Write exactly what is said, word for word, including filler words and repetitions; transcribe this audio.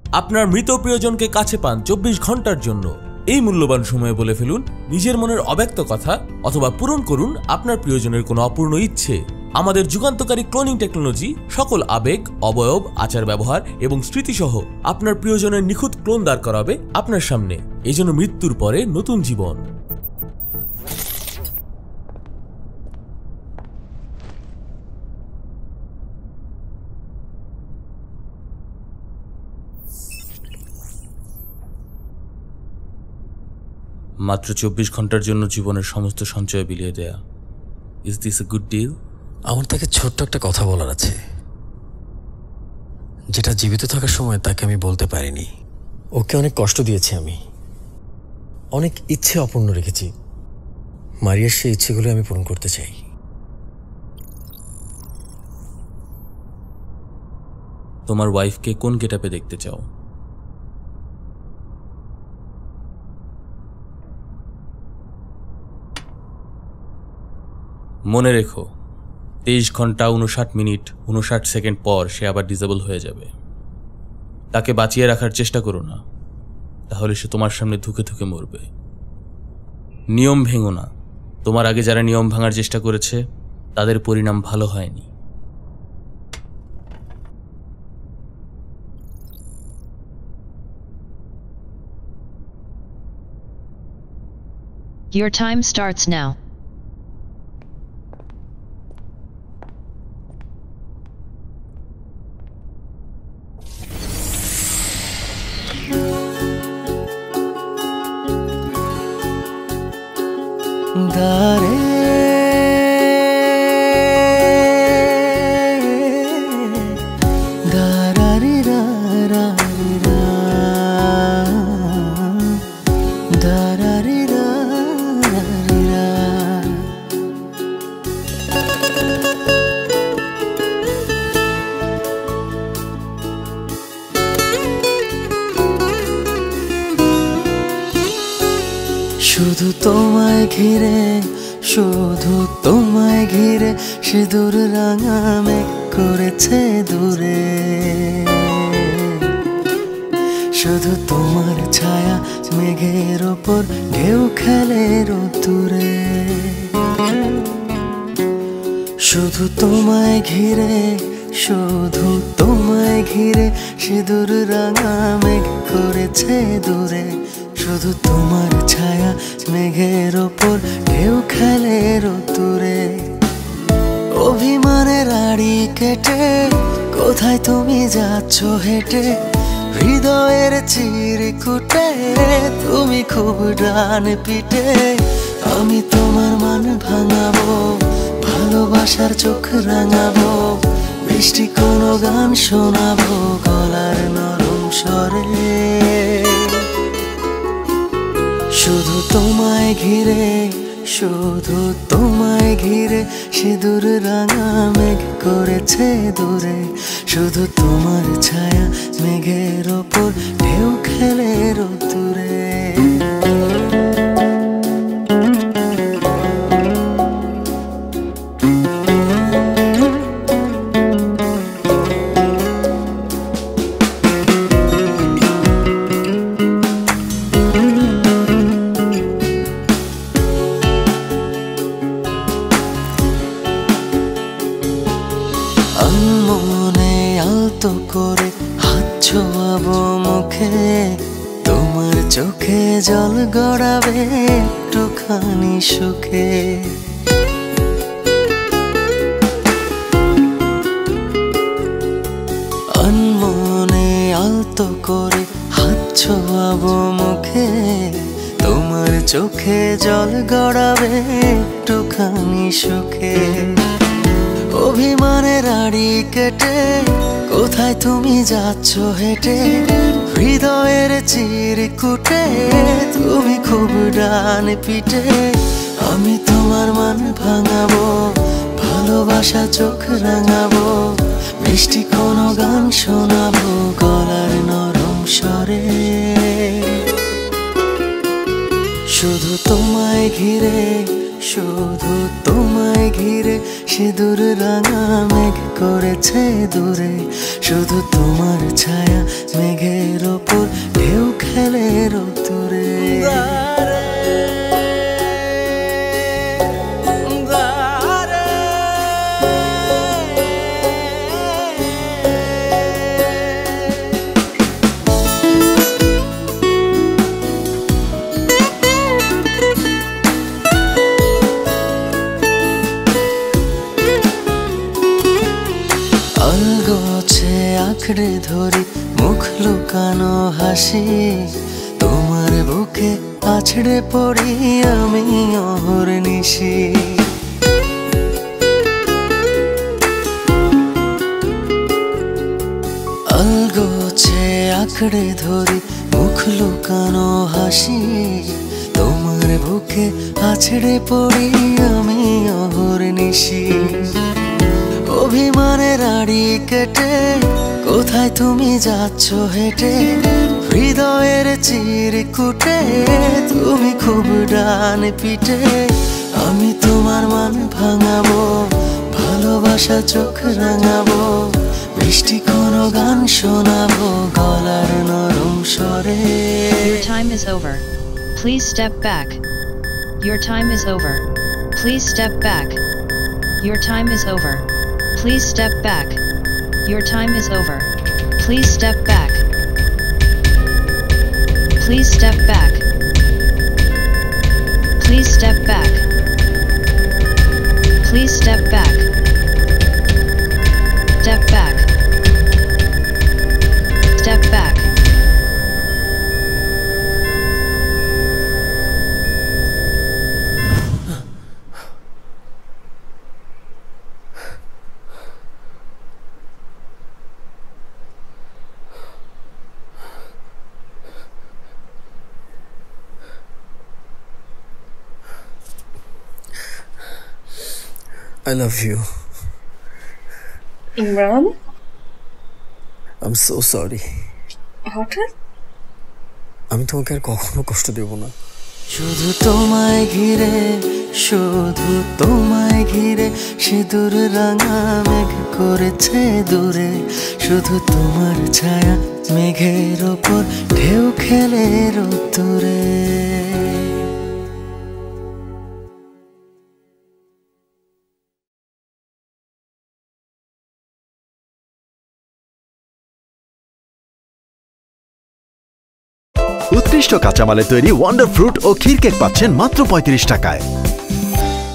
আপনার মৃত প্রিয়জনকে কাছে পান চব্বিশ ঘন্টার জন্য। এই মূল্যবান সময়ে বলে ফেলুন নিজের মনের অব্যক্ত কথা অথবা পূরণ করুন আপনার প্রিয়জনের কোনো অপূর্ণ ইচ্ছে। আমাদের যুগান্তকারী ক্লোনিং টেকনোলজি সকল আবেগ, অবয়ব, আচার ব্যবহার এবং স্মৃতিসহ আপনার প্রিয়জনের নিখুঁত ক্লোন দাঁড় করাবে আপনার সামনে। এই জন্য মৃত্যুর পরে নতুন জীবন। মাত্র চব্বিশ ঘন্টার জন্য জীবনের সমস্ত সঞ্চয় বিলিয়ে দেয়া। Is this a good deal? আমার তাকে ছোট্ট একটা কথা বলার আছে, যেটা জীবিত থাকার সময় তাকে আমি বলতে পারিনি। ওকে অনেক কষ্ট দিয়েছি আমি, অনেক ইচ্ছে অপূর্ণ রেখেছি। মারিয়ার সেই ইচ্ছেগুলো আমি পূরণ করতে চাই। তোমার ওয়াইফকে কোন গেটআপে দেখতে চাও? মনে রেখো, তেইশ ঘন্টা উনষাট মিনিট উনষাট সেকেন্ড পর সে আবার ডিসেবল হয়ে যাবে। তাকে বাঁচিয়ে রাখার চেষ্টা করো না, তাহলে সে তোমার সামনে ধুকে ধুকে মরবে। নিয়ম ভেঙো না। তোমার আগে যারা নিয়ম ভাঙার চেষ্টা করেছে তাদের পরিণাম ভালো হয়নি। Your time starts now. দারে দারারি রারারি রা দারারি রারারি রা শুধু তোমায় ঘিরে, শুধু তোমায় ঘিরে সিঁদুর রাঙা মেঘ করেছে দূরে। শুধু তোমার ছায়া মেঘের ওপর ঢেউ খেলে রোদ্দুরে। শুধু তোমায় ঘিরে, শুধু তোমায় ঘিরে সিঁদুর রাঙা মেঘ করেছে দূরে। শুধু তোমার ছায়া মেঘের ওপর ঢেউ খেলে রোদ্দুরে। অভিমানের আড়ি কেটে কোথায় তুমি যাচ্ছ হেঁটে, হৃদয়ের চিরকুটে তুমি খুব ডান পিটে। আমি তোমার মান ভাঙাবো, ভালোবাসার চোখ রাঙাবো, মিষ্টি কোনো গান শোনাবো গলার নরম স্বরে। শুধু তোমায় ঘিরে, শুধু তোমায় ঘিরে সিঁদুর রাঙা মেঘ করেছে দূরে। শুধু তোমার ছায়া মেঘের ওপর ঢেউ খেলে রোদ্দুরে। মনে আলতো করে হাত ছোঁয়াবো মুখে, তোমার চোখে জল গড়াবে একটুখানি সুখে। আনমনে আলতো করে হাত ছোঁয়াবো মুখে, তোমার চোখে জল গড়াবে একটুখানি সুখে। অভিমানের আড়ি কেটে কোথায় তুমি যাচ্ছ হেঁটে, হৃদয়ের চিরকুটে তুমি খুব ডান পিটে। আমি তোমার মান ভাঙাবো, ভালোবাসা চোখ রাঙাবো, মিষ্টি কোনো গান শোনাবো গলার নরম স্বরে। শুধু তোমায় ঘিরে, শুধু তোমায় ঘিরে সিঁদুর রাঙা মেঘ করেছে দূরে শুধু তোমার ছায়া মেঘের ওপর ঢেউ খেলে রোদ্দুরে আলগোছে আঁকড়ে ধরি মুখ লুকানো হাসি তোমার বুকে আছড়ে পড়ি আমি অহর্নিশি আলগোছে আঁকড়ে ধরি মুখ লুকানো হাসি তোমার বুকে আছড়ে পড়ি আমি অহর্নিশি অভিমানের আড়ি কেটে কোথায় তুমি যাচ্ছ হেঁটে হৃদয়ের চিরকুটে তুমি খুব ডান পিটে আমি তোমার মান ভাঙাবো ভালোবাসা চোখ রাঙাবো মিষ্টি কোনো গান শোনাবো গলার নরম স্বরে Your time is over. Please step back. Your time is over. Please step back. Your time is over. Please step back. Your time is over. Please step back. Please step back. Please step back. Please step back. Step back. Step back. I love you. Imran? I'm so sorry. হঠাৎ? আমি তোমাকে আর কখনো কষ্ট দেব না। শুধু তোমায় ঘিরে শুধু তোমায় ঘিরে সিঁদুর রাঙা মেঘ করেছে দূরে শুধু তোমার ছায়া মেঘের ওপর ঢেউ খেলে রোদ্দুরে উৎকৃষ্ট কাঁচামালে তৈরি ওয়ান্ডার ফ্রুট ও ক্ষীর কেক পাচ্ছেন মাত্র পঁয়ত্রিশ টাকায়।